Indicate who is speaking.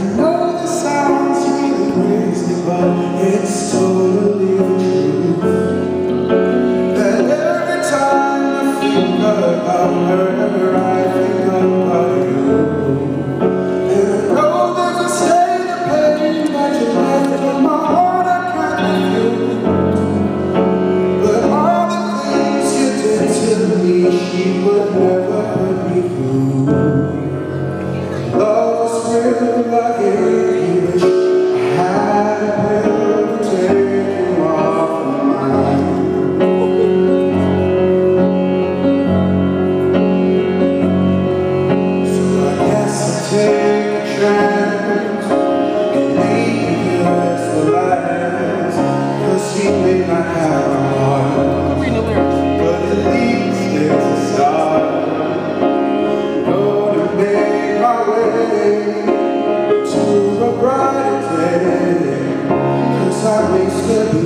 Speaker 1: know this sounds really crazy, but it's totally the truth. That every time I think about her, I think about you. And I know there's a state of pain that you left in my heart I can't refuse. But all the things you did to me, she would never hurt me through. Love was real, I gave you wish I had a pill to take you off of mine. So I guess I'll take a chance and maybe it's the last. 'Cause she may not have a heart, but at least it's a start. Gonna make my way to a brighter day, 'cause I may still be